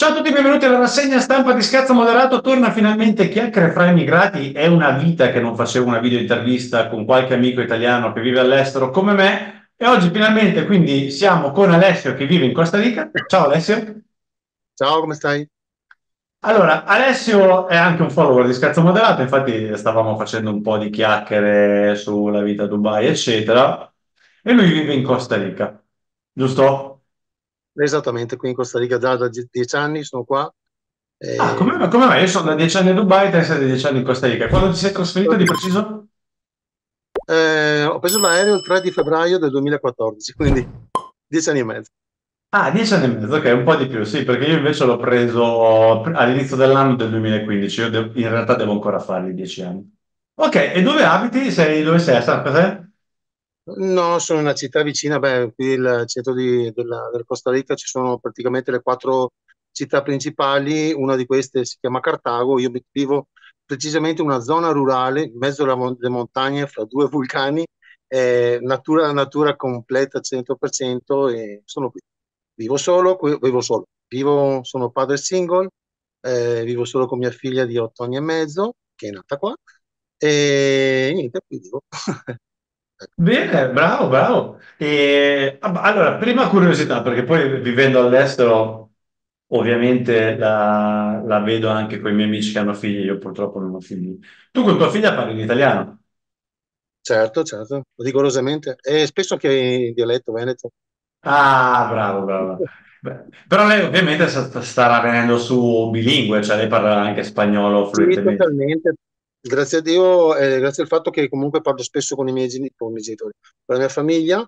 Ciao a tutti, benvenuti alla rassegna stampa di Scazzo Moderato. Torna finalmente Chiacchiere fra immigrati. È una vita che non facevo una video intervista con qualche amico italiano che vive all'estero come me. E oggi finalmente quindi siamo con Alessio che vive in Costa Rica. Ciao Alessio. Ciao, come stai? Allora, Alessio è anche un follower di Scazzo Moderato, infatti stavamo facendo un po' di chiacchiere sulla vita a Dubai, eccetera. E lui vive in Costa Rica, giusto? Esattamente, qui in Costa Rica già da 10 anni sono qua. Ah, E, come mai? Io sono da 10 anni a Dubai, te sei da 10 anni in Costa Rica. Quando ti sei trasferito di preciso? ho preso l'aereo il 3 di febbraio del 2014, quindi 10 anni e mezzo. Ah, 10 anni e mezzo, ok, un po' di più, sì, perché io invece l'ho preso all'inizio dell'anno del 2015, in realtà devo ancora farli 10 anni. Ok, e dove abiti? Dove sei? A San José? No, sono in una città vicina, beh, qui il centro della Costa Rica ci sono praticamente le quattro città principali, una di queste si chiama Cartago, io vivo precisamente in una zona rurale, in mezzo alle montagne, fra due vulcani, natura completa al 100% e sono qui. Sono padre single, vivo solo con mia figlia di 8 anni e mezzo, che è nata qua, e niente, qui vivo. Bene, bravo, bravo. Allora, prima curiosità, perché poi vivendo all'estero, ovviamente la vedo anche con i miei amici che hanno figli, io purtroppo non ho figli. Tu con tua figlia parli in italiano? Certo, certo, rigorosamente. E spesso anche in dialetto veneto. Ah, bravo, bravo. Beh, però lei ovviamente starà venendo su bilingue, cioè lei parlerà anche spagnolo Sì, fluentemente. totalmente. Grazie a Dio, grazie al fatto che comunque parlo spesso con con i miei genitori, con la mia famiglia,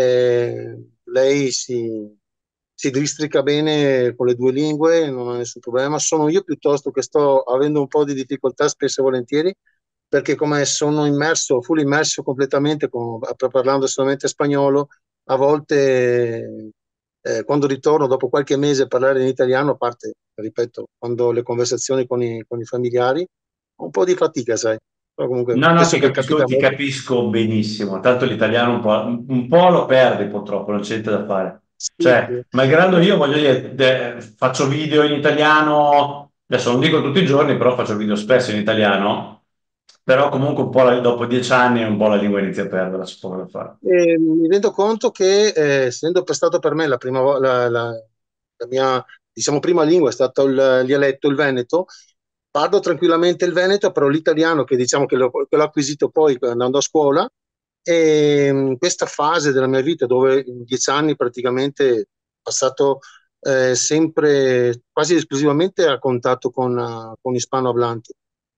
lei si districa bene con le due lingue, non ha nessun problema. Sono io piuttosto che sto avendo un po' di difficoltà spesso e volentieri, perché come sono immerso, full immerso completamente, parlando solamente spagnolo, a volte quando ritorno dopo qualche mese a parlare in italiano, a parte, ripeto, quando le conversazioni con i familiari, ho un po' di fatica, sai, però comunque No, no, penso che capita a ti molti. capisco benissimo. Tanto l'italiano un po' lo perdi purtroppo, non c'è niente da fare. Sì, sì. Cioè, malgrado No, io voglio dire, faccio video in italiano, adesso non dico tutti i giorni, però faccio video spesso in italiano, però comunque un po' dopo 10 anni un po' la lingua inizia a perderla, c'è poco da fare. mi rendo conto che, essendo stato per me la prima la mia, diciamo, prima lingua è stato il dialetto, il veneto, parlo tranquillamente il veneto, però l'italiano, che diciamo che l'ho acquisito poi andando a scuola, e questa fase della mia vita, dove in 10 anni praticamente ho passato sempre, quasi esclusivamente a contatto con ispanohablanti.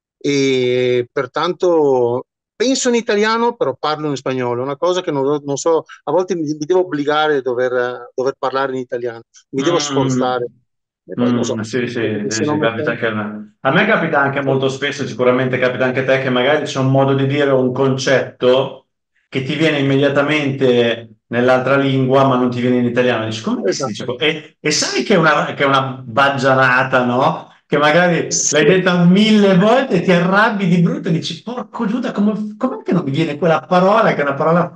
E pertanto penso in italiano, però parlo in spagnolo, una cosa che non so, a volte mi devo obbligare a dover parlare in italiano, mi devo sforzare. Mm, E poi non so, sì, penso sì, che sì, siano sì, capita anche meccaniche. a me. A me capita anche molto spesso, sicuramente capita anche a te, che magari c'è un modo di dire un concetto che ti viene immediatamente nell'altra lingua, ma non ti viene in italiano. Dici, come che si dice? Esatto. E sai che è una baggianata, no? Che magari l'hai Sì. detta 1000 volte e ti arrabbi di brutto e dici, porco Giuda, com'è che non mi viene quella parola, che è una parola...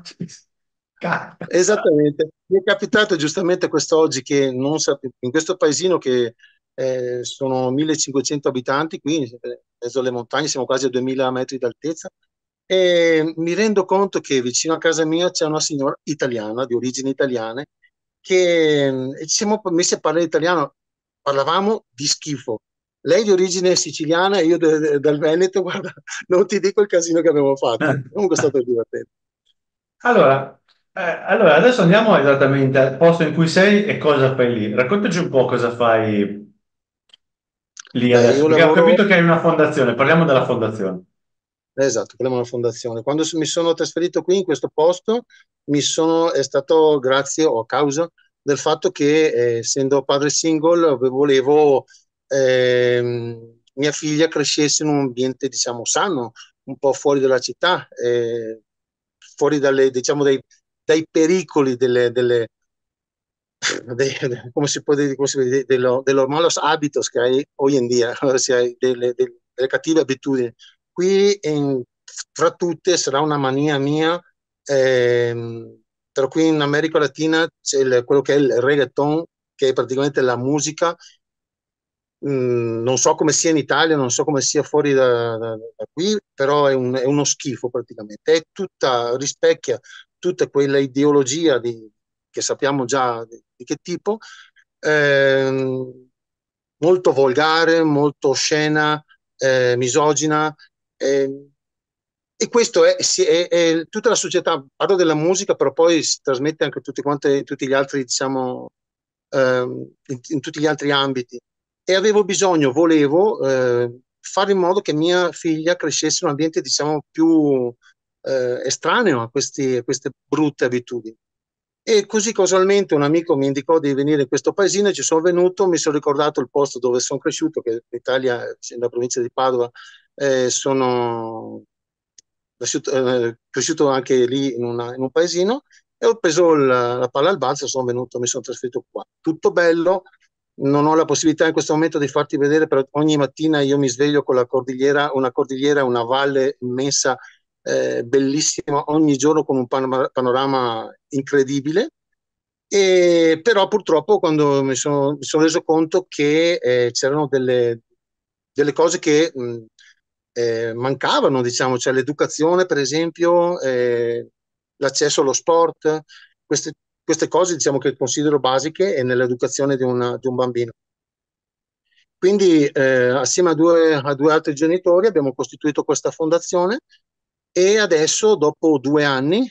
Cazzo. Esattamente. Mi è capitato giustamente quest'oggi che non in questo paesino che sono 1500 abitanti, qui in mezzo alle montagne, siamo quasi a 2000 metri d'altezza, e mi rendo conto che vicino a casa mia c'è una signora italiana, di origini italiane, che ci siamo messi a parlare italiano, parlavamo di schifo. Lei di origine siciliana e io dal Veneto, guarda, non ti dico il casino che abbiamo fatto. Comunque è stato divertente. Allora, adesso andiamo esattamente al posto in cui sei e cosa fai lì. Raccontaci un po' cosa fai lì Beh, adesso, io perché ho lavoro. capito che hai una fondazione, parliamo della fondazione. Esatto, quella è una fondazione. Quando mi sono trasferito qui in questo posto, è stato grazie o a causa del fatto che, essendo padre single, volevo mia figlia crescesse in un ambiente, diciamo, sano, un po' fuori dalla città, fuori diciamo, dai pericoli come si può dire, de los malos hábitos que hay hoy en día, ossia delle cattive abitudini. Qui, fra tutte, sarà una mania mia, però qui in America Latina c'è quello che è il reggaeton, che è praticamente la musica Non so come sia in Italia, non so come sia fuori da qui, però è uno schifo praticamente. Rispecchia tutta quella ideologia che sappiamo già di che tipo, ehm, molto volgare, molto oscena, misogina. ehm, e questo è tutta la società, parlo della musica, però poi si trasmette anche tutti gli altri, diciamo, in tutti gli altri ambiti. E volevo fare in modo che mia figlia crescesse in un ambiente, diciamo, più estraneo a queste brutte abitudini. E così casualmente un amico mi indicò di venire in questo paesino e ci sono venuto, mi sono ricordato il posto dove sono cresciuto, che in Italia, nella provincia di Padova, sono cresciuto anche lì in un paesino e ho preso la palla al balzo, sono venuto, mi sono trasferito qua. Tutto bello, non ho la possibilità in questo momento di farti vedere, però ogni mattina io mi sveglio con una cordigliera, una valle immensa, bellissima, ogni giorno con un panorama incredibile. E però purtroppo quando mi sono reso conto che c'erano delle cose che mancavano, diciamo, cioè l'educazione, per esempio, l'accesso allo sport, queste, queste cose, diciamo, che considero basiche nell'educazione di un bambino. Quindi, assieme a due altri genitori, abbiamo costituito questa fondazione e adesso, dopo 2 anni,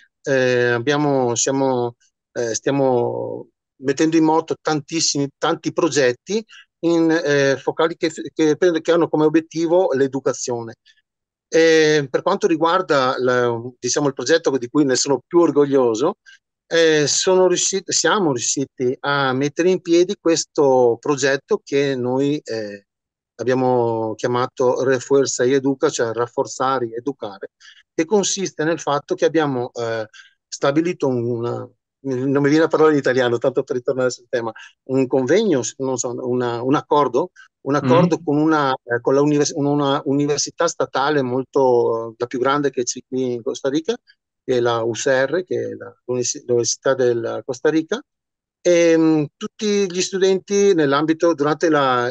stiamo mettendo in moto tanti progetti focali che hanno come obiettivo l'educazione. Per quanto riguarda diciamo, il progetto di cui ne sono più orgoglioso, siamo riusciti a mettere in piedi questo progetto che noi abbiamo chiamato Refuerza y Educa, cioè rafforzare e educare, che consiste nel fatto che abbiamo stabilito non mi viene la parola in italiano, tanto per ritornare sul tema, un convegno, non so, un accordo Mm. con una università statale molto, la più grande che c'è qui in Costa Rica, che è la UCR, che è l'Università del Costa Rica, e tutti gli studenti durante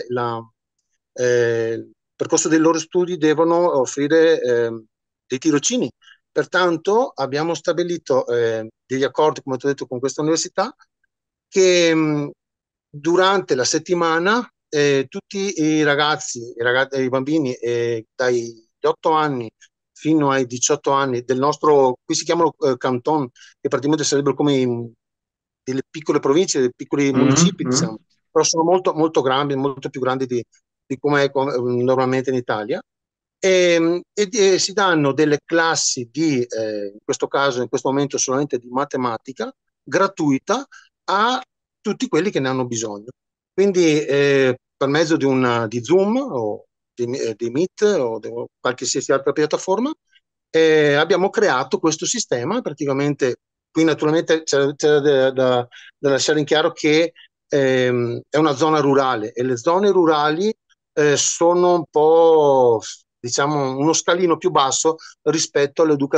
il percorso dei loro studi devono offrire dei tirocini. Pertanto abbiamo stabilito degli accordi, come ti ho detto, con questa università che durante la settimana tutti i bambini dagli 8 anni fino ai 18 anni del nostro, qui si chiamano canton, che praticamente sarebbero come delle piccole province, dei piccoli Mm, municipi, diciamo, mm. però sono molto, molto grandi, molto più grandi di come è normalmente in Italia. Si danno delle classi in questo caso, in questo momento solamente di matematica, gratuita a tutti quelli che ne hanno bisogno. Quindi per mezzo di Zoom o di Meet o di qualsiasi altra piattaforma abbiamo creato questo sistema. Praticamente qui naturalmente c'è da lasciare in chiaro che è una zona rurale e le zone rurali sono un po', diciamo, uno scalino più basso rispetto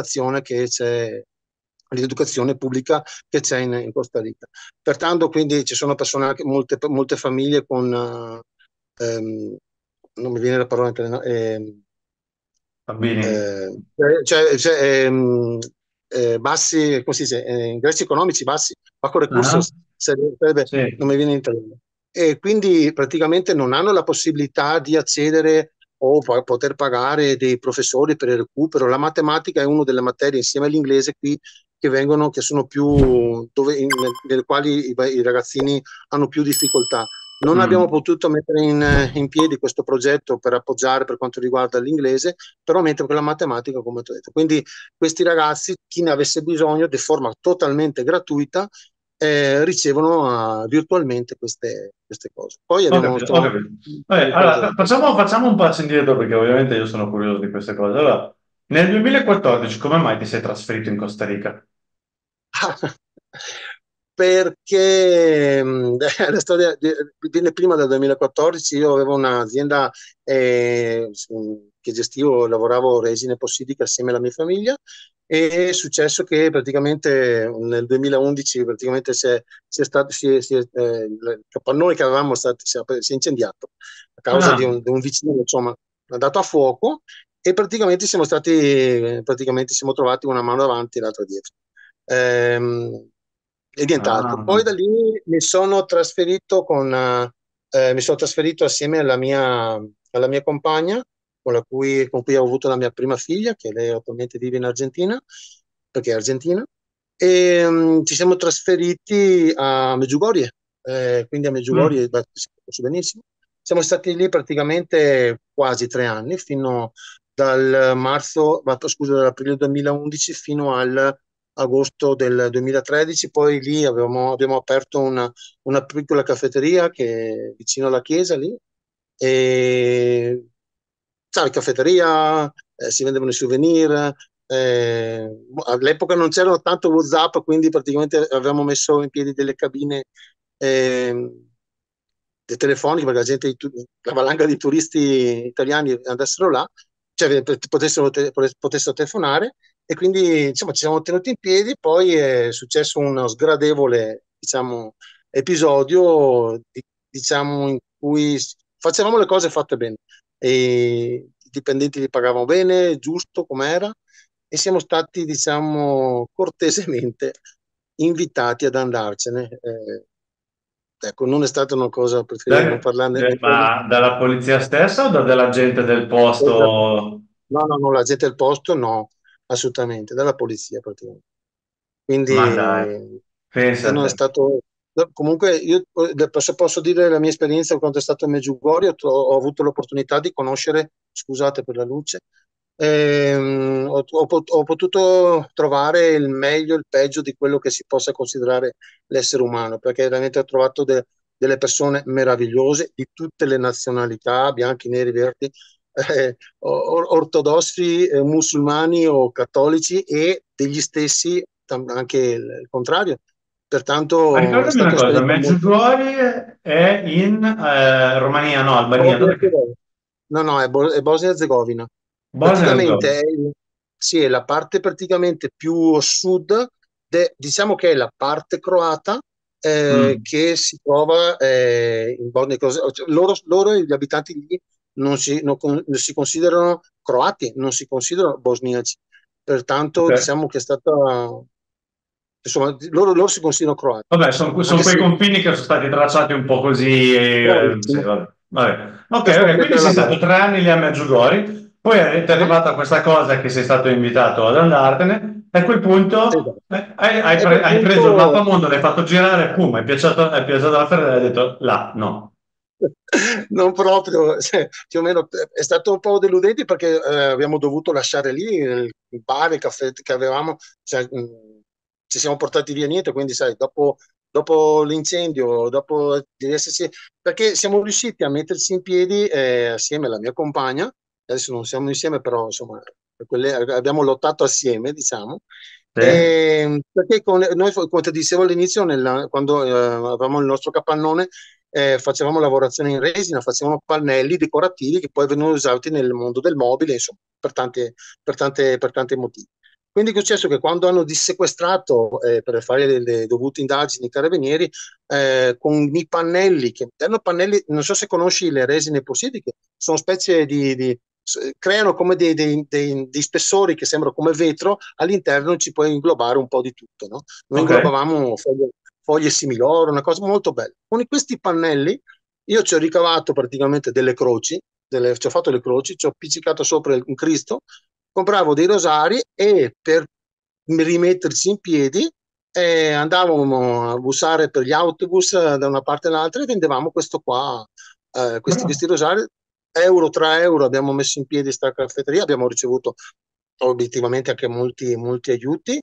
all'educazione pubblica che c'è in Costa Rica. Pertanto, quindi ci sono persone, anche molte famiglie con, ehm, non mi viene la parola in italiano, Bambini. bassi, come si dice, ingressi economici bassi, bajo Ah, recursos, non sì. mi viene in italiano. E quindi praticamente non hanno la possibilità di accedere o poter pagare dei professori per il recupero. La matematica è una delle materie insieme all'inglese qui che sono più, nelle quali i ragazzini hanno più difficoltà. Non abbiamo Mm. potuto mettere in piedi questo progetto per appoggiare per quanto riguarda l'inglese, però mentre per la matematica, come ti ho detto. Quindi questi ragazzi, chi ne avesse bisogno, di forma totalmente gratuita, ricevono virtualmente queste cose. Poi Ho abbiamo, capito, ho stiamo capito. Vabbè, facendo cose. allora, facciamo un passo indietro perché ovviamente io sono curioso di queste cose. Allora, nel 2014 come mai ti sei trasferito in Costa Rica? Perché la storia viene prima del 2014. Io avevo un'azienda che gestivo, lavoravo resine possidiche assieme alla mia famiglia, e è successo che praticamente nel 2011 praticamente si è stato, il capannone che avevamo si è incendiato causa Ah, di un vicino, insomma, ha dato a fuoco e praticamente siamo trovati una mano avanti e l'altra dietro. Ehm, e nient'altro. Poi ah. da lì mi sono trasferito assieme alla mia compagna, con cui ho avuto la mia prima figlia, che lei attualmente vive in Argentina, perché è argentina, e ci siamo trasferiti a Medjugorje, quindi a Mm. Medjugorje, beh, si conosce benissimo. Siamo stati lì praticamente quasi 3 anni, fino dall'aprile 2011 fino all'agosto del 2013. Poi lì abbiamo aperto una piccola caffetteria che è vicino alla chiesa lì. E, sai, caffetteria, si vendevano i souvenir. All'epoca non c'erano tanto WhatsApp, quindi praticamente avevamo messo in piedi delle cabine ehm, telefoniche perché la valanga di turisti italiani andassero là, cioè potessero telefonare, e quindi insomma ci siamo tenuti in piedi. Poi è successo uno sgradevole, diciamo, episodio, diciamo, in cui facevamo le cose fatte bene e i dipendenti li pagavamo bene, giusto com'era, e siamo stati, diciamo, cortesemente invitati ad andarcene. Ecco, non è stata una cosa, preferirei non parlarne. Ma dalla polizia stessa o della gente del Esatto. posto? No, no, no, la gente del posto no, assolutamente, dalla polizia praticamente. Quindi Ma dai, non è pensate. stato. No, comunque io posso dire la mia esperienza quando è stato a Medjugorje. Ho avuto l'opportunità di conoscere, scusate per la luce, ho potuto trovare il meglio e il peggio di quello che si possa considerare l'essere umano, perché veramente ho trovato delle persone meravigliose di tutte le nazionalità, bianchi, neri, verdi, ortodossi, musulmani o cattolici, e degli stessi anche il contrario. Ma Pertanto è ricordami una stata cosa, un'esperienza molto. Medjugorje è in Romania, no, Albania, Bosnia e dov'è che? Erzegovina. No, no, è Bosnia e Herzegovina. Bosnia e Praticamente Herzegovina. sì, è la parte praticamente più a sud, diciamo che è la parte croata, Mm. che si trova in Bosnia e Herzegovina. Cioè, loro, gli abitanti lì, non si considerano croati, non si considerano bosniaci. Pertanto Ok. diciamo che è stata, insomma, loro si considerano croati, Vabbè, sono anche quei se confini che sono stati tracciati un po' così. Sì, bravissimo, vabbè. Vabbè. Ok, per ok, quindi mettere sei la stato base. 3 anni lì a Medjugorje, poi ti è Ah, arrivata questa cosa che sei stato invitato ad andartene, e a quel punto esatto. hai E a quel hai preso il punto mappamondo, l'hai fatto girare, pum, è piaciuto la ferra e hai detto là, no. non proprio, cioè, più o meno è stato un po' deludente, perché abbiamo dovuto lasciare lì il bar, il caffè che avevamo, cioè, ci siamo portati via niente, quindi sai, dopo l'incendio, dopo di esserci, perché siamo riusciti a metterci in piedi assieme alla mia compagna. Adesso non siamo insieme, però insomma abbiamo lottato assieme, diciamo. Sì? Perché noi, come ti dicevo all'inizio, quando avevamo il nostro capannone, facevamo lavorazioni in resina, facevamo pannelli decorativi che poi venivano usati nel mondo del mobile, insomma, per tanti motivi. Quindi è successo che quando hanno dissequestrato, per fare le dovute indagini, i carabinieri, con i pannelli, che erano pannelli, non so se conosci le resine epossidi, che sono specie creano come dei spessori che sembrano come vetro, all'interno ci puoi inglobare un po' di tutto, no? Noi Ok. inglobavamo foglie similoro, una cosa molto bella. Con questi pannelli io ci ho ricavato praticamente delle croci, ci ho fatto le croci, ci ho appiccicato sopra un Cristo, compravo dei rosari, e per rimetterci in piedi andavamo a bussare per gli autobus da una parte all'altra, e vendevamo questo qua, questi Bravo. rosari. Euro 3 euro abbiamo messo in piedi questa caffetteria, abbiamo ricevuto obiettivamente anche molti, molti aiuti,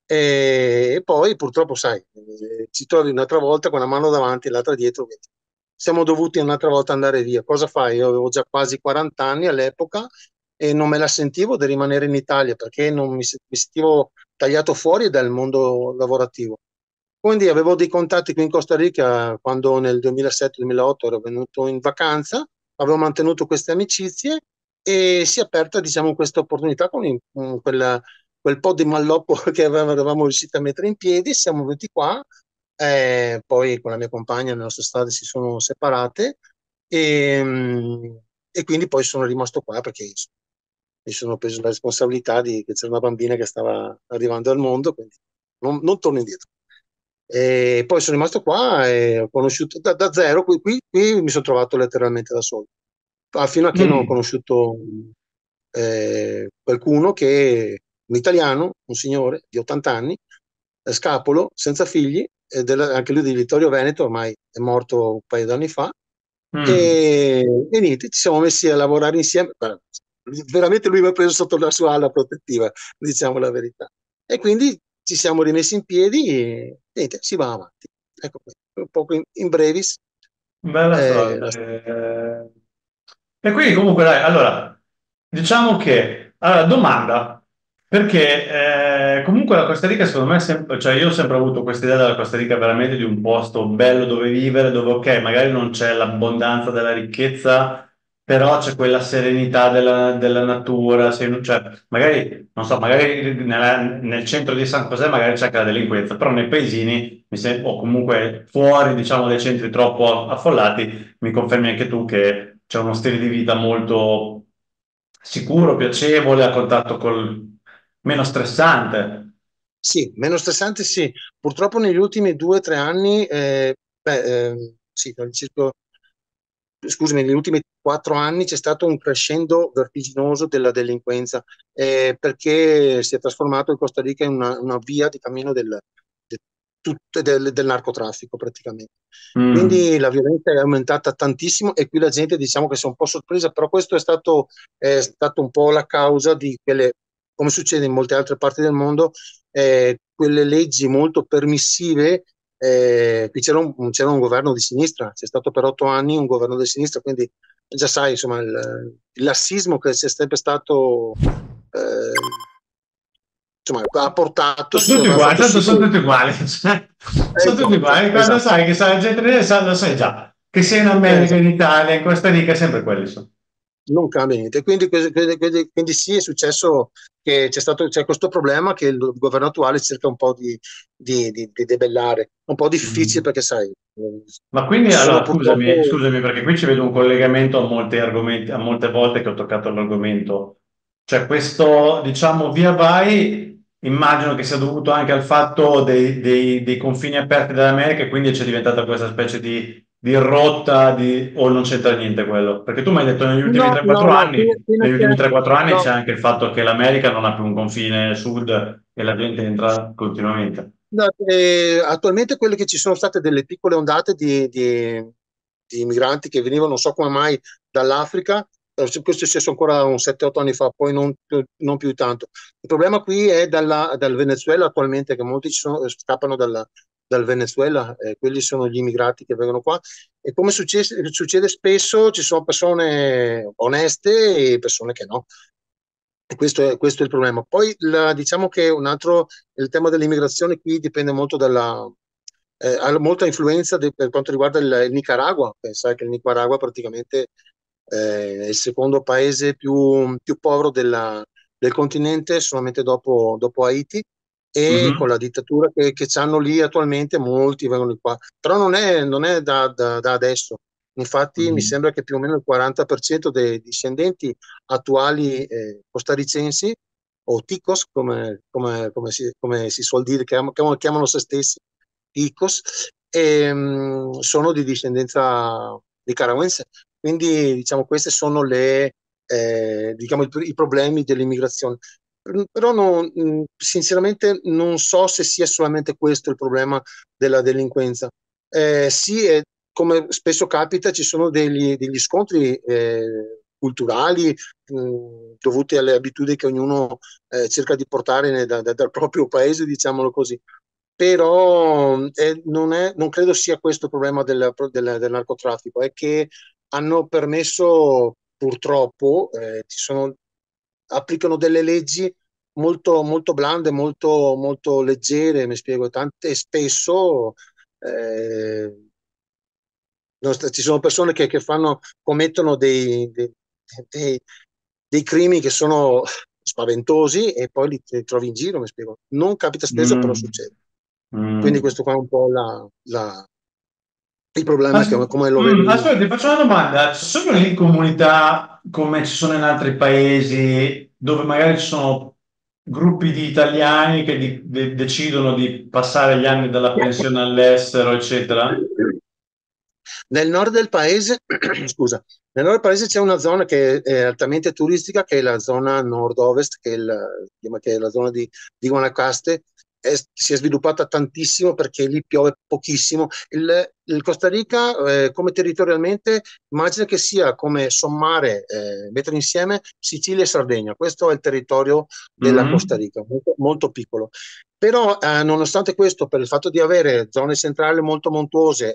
e poi purtroppo, sai, ci trovi un'altra volta con una mano davanti e l'altra dietro, quindi siamo dovuti un'altra volta andare via. Cosa fai? Io avevo già quasi 40 anni all'epoca e non me la sentivo di rimanere in Italia, perché non mi sentivo tagliato fuori dal mondo lavorativo. Quindi avevo dei contatti qui in Costa Rica quando nel 2007-2008 ero venuto in vacanza, avevo mantenuto queste amicizie, e si è aperta, diciamo, questa opportunità con quel po' di malloppo che eravamo riusciti a mettere in piedi. Siamo venuti qua, poi con la mia compagna le nostre strade si sono separate, e quindi poi sono rimasto qua perché mi sono preso la responsabilità di che c'era una bambina che stava arrivando al mondo, quindi non torno indietro. E poi sono rimasto qua e ho conosciuto da zero, qui mi sono trovato letteralmente da solo, fino a che non ho Mm. conosciuto qualcuno che, un italiano, un signore di 80 anni, scapolo, senza figli, anche lui di Vittorio Veneto, ormai è morto un paio d'anni fa, Mm. e niente, ci siamo messi a lavorare insieme. Veramente lui mi ha preso sotto la sua ala protettiva, diciamo la verità. E quindi ci siamo rimessi in piedi e niente, si va avanti. Ecco qui, un po' in brevis. Bella storia. La- E quindi comunque dai, allora, diciamo che, allora, domanda, perché comunque la Costa Rica secondo me, cioè io ho sempre avuto questa idea della Costa Rica veramente di un posto bello dove vivere, dove ok, magari non c'è l'abbondanza della ricchezza, però c'è quella serenità della natura, cioè magari, non so, magari nel centro di San José magari c'è anche la delinquenza, però nei paesini, o comunque fuori, diciamo, dai centri troppo affollati, mi confermi anche tu che c'è uno stile di vita molto sicuro, piacevole, a contatto col meno stressante. Sì, meno stressante sì. Purtroppo negli ultimi 2 o 3 anni, sì, scusami, negli ultimi 4 anni c'è stato un crescendo vertiginoso della delinquenza, perché si è trasformato il Costa Rica in una via di cammino del narcotraffico praticamente. Mm. Quindi la violenza è aumentata tantissimo e qui la gente diciamo che si è un po' sorpresa, però questo è stato un po' la causa di quelle, come succede in molte altre parti del mondo, quelle leggi molto permissive. Qui c'era un governo di sinistra, c'è stato per 8 anni un governo di sinistra, quindi già sai, insomma, il lassismo che c'è sempre stato, insomma, ha portato, Sono tutti ha uguali, fatto tanto sì che. sono tutti uguali, cioè, sono tutti Esatto, uguali. Quando esatto. sai che sa la gente lo sai già, che sia in America, Esatto. in Italia, in Costa Rica, sempre quelli sono. Non cambia niente. Quindi sì, è successo che c'è questo problema che il governo attuale cerca un po' di debellare. Un po' difficile Mm. perché, sai, Ma quindi, ci sono allora, scusami, purtroppo. scusami, perché qui ci vedo un collegamento a molti argomenti, a molte volte che ho toccato l'argomento. Cioè, questo, diciamo, via vai, immagino che sia dovuto anche al fatto dei confini aperti dell'America, e quindi c'è diventata questa specie di rotta, o non c'entra niente quello? Perché tu mi hai detto negli ultimi No, no, 3-4 no, anni, negli ultimi 3-4 anni c'è no, anche il fatto che l'America non ha più un confine sud e la gente entra continuamente. no, attualmente quelle che ci sono state delle piccole ondate di migranti che venivano, non so come mai, dall'Africa. Questo è successo ancora un 7-8 anni fa, poi non più tanto. Il problema qui è dal Venezuela attualmente, che molti scappano dal Venezuela, quelli sono gli immigrati che vengono qua. E come succede spesso, ci sono persone oneste e persone che no. E questo è il problema. Poi diciamo che il tema dell'immigrazione qui dipende molto ha molta influenza per quanto riguarda il Nicaragua. Sai che il Nicaragua praticamente è il secondo paese più povero del continente, solamente dopo Haiti, e con Mhm. la dittatura che hanno lì attualmente, molti vengono qua. Però non è da adesso. Infatti mi Mhm. sembra che più o meno il 40% dei discendenti attuali costarricensi, o ticos, come si suol dire, chiamano se stessi, ticos, sono di discendenza nicaragüense. Quindi, diciamo, questi sono diciamo, i problemi dell'immigrazione. Però sinceramente non so se sia solamente questo il problema della delinquenza. Sì, come spesso capita, ci sono degli scontri culturali dovuti alle abitudini che ognuno cerca di portare dal proprio paese, diciamolo così. Però non credo sia questo il problema del narcotraffico, è che hanno permesso, purtroppo, applicano delle leggi molto, molto blande, molto, molto leggere, mi spiego, tante, e spesso ci sono persone che commettono dei- dei crimini che sono spaventosi e poi li trovi in giro, mi spiego. Non capita spesso, però Mm. succede. Quindi Mm. questo qua è un po' Il problema è che come lo vedo io. Ascolta, ti faccio una domanda. Ci sono lì comunità come ci sono in altri paesi dove magari ci sono gruppi di italiani che decidono di passare gli anni dalla pensione all'estero, eccetera? Nel nord del paese, scusa, nel nord del paese c'è una zona che è altamente turistica, che è la zona nord-ovest, che è la zona di Guanacaste. Si è sviluppata tantissimo perché lì piove pochissimo. Il Costa Rica, come territorialmente, immagina che sia come sommare, mettere insieme Sicilia e Sardegna. Questo è il territorio della Costa Mm. Rica, molto, molto piccolo. Però, nonostante questo, per il fatto di avere zone centrali molto montuose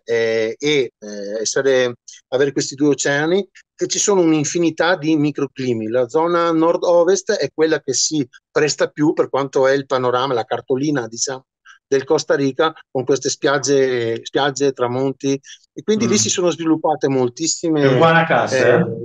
avere questi due oceani, che ci sono un'infinità di microclimi. La zona nord-ovest è quella che si presta più per quanto è il panorama, la cartolina, diciamo, del Costa Rica, con queste spiagge, tramonti, e quindi lì si Mm. sono sviluppate È moltissime. Guanacaste, Eh, eh?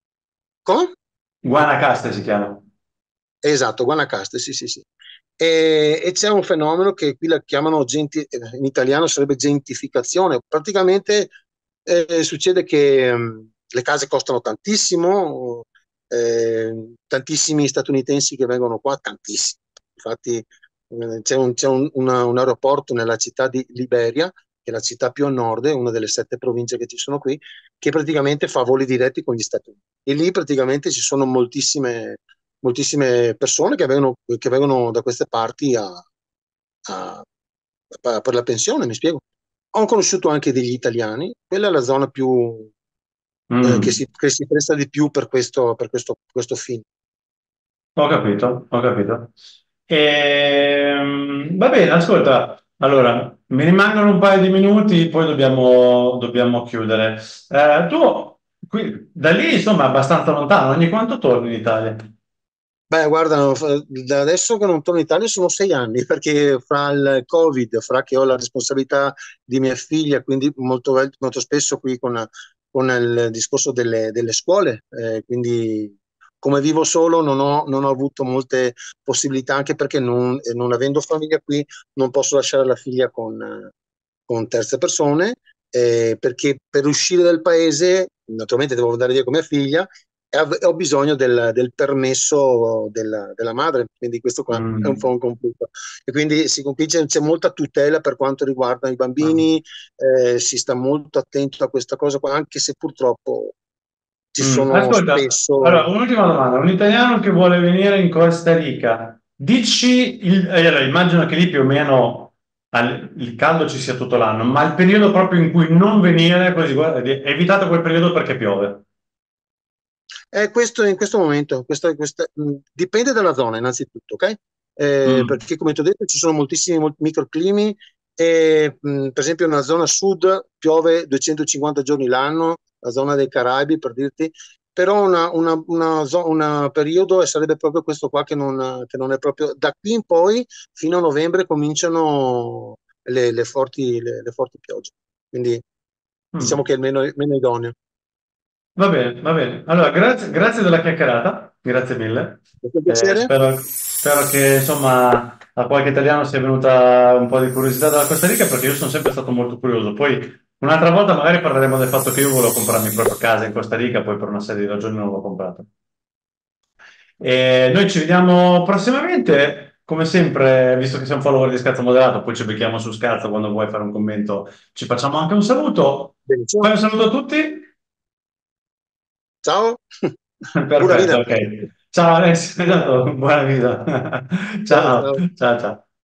Guanacaste si chiama. Esatto, Guanacaste, sì, sì, sì. E c'è un fenomeno che qui la chiamano in italiano sarebbe gentificazione. Praticamente succede che le case costano tantissimo, tantissimi statunitensi che vengono qua, tantissimi. Infatti c'è un aeroporto nella città di Liberia, che è la città più a nord, una delle 7 province che ci sono qui, che praticamente fa voli diretti con gli Stati Uniti. E lì praticamente ci sono moltissime persone che vengono da queste parti a- per la pensione, mi spiego. Ho conosciuto anche degli italiani, quella è la zona più, Mm. che si presta di più per questo film. Ho capito, ho capito. Va bene, ascolta, allora, mi rimangono un paio di minuti, poi dobbiamo chiudere. Tu, da lì, insomma, abbastanza lontano, ogni quanto torni in Italia? Beh, guarda, da adesso che non torno in Italia sono 6 anni, perché fra il Covid, fra che ho la responsabilità di mia figlia, quindi molto spesso qui con il discorso delle scuole, quindi come vivo solo non ho avuto molte possibilità, anche perché non avendo famiglia qui non posso lasciare la figlia con terze persone, perché per uscire dal paese, naturalmente devo andare via con mia figlia, e ho bisogno del permesso della madre, quindi questo qua è un po' Mm. un conflitto. E quindi c'è molta tutela per quanto riguarda i bambini, si sta molto attento a questa cosa qua, anche se purtroppo ci sono Ascolta, spesso. allora, un'ultima domanda. Un italiano che vuole venire in Costa Rica, dici, allora, immagino che lì più o meno il caldo ci sia tutto l'anno, ma il periodo proprio in cui non venire, così, guarda, evitate quel periodo perché piove. Questo in questo momento, dipende dalla zona innanzitutto, ok? Mm. Perché come ti ho detto ci sono moltissimi microclimi e per esempio nella zona sud piove 250 giorni l'anno, la zona dei Caraibi per dirti, però un periodo sarebbe proprio questo qua che non è proprio. Da qui in poi fino a novembre cominciano le forti piogge, quindi diciamo che Mm. è il meno idoneo. Va bene, va bene. Allora, grazie della chiacchierata, grazie mille. È un piacere? Spero che insomma a qualche italiano sia venuta un po' di curiosità dalla Costa Rica perché io sono sempre stato molto curioso. Poi un'altra volta magari parleremo del fatto che io volevo comprarmi proprio casa in Costa Rica, poi per una serie di ragioni non l'ho comprato. E noi ci vediamo prossimamente. Come sempre, visto che sei un follower di Scazzo Moderato, poi ci becchiamo su Scazzo quando vuoi fare un commento. Ci facciamo anche un saluto. Benissimo. Fai un saluto a tutti. Ciao, pura Perfetto, vida. ok. Ciao Alex, esatto, buona vita. Ciao, Ciao, ciao. ciao, ciao.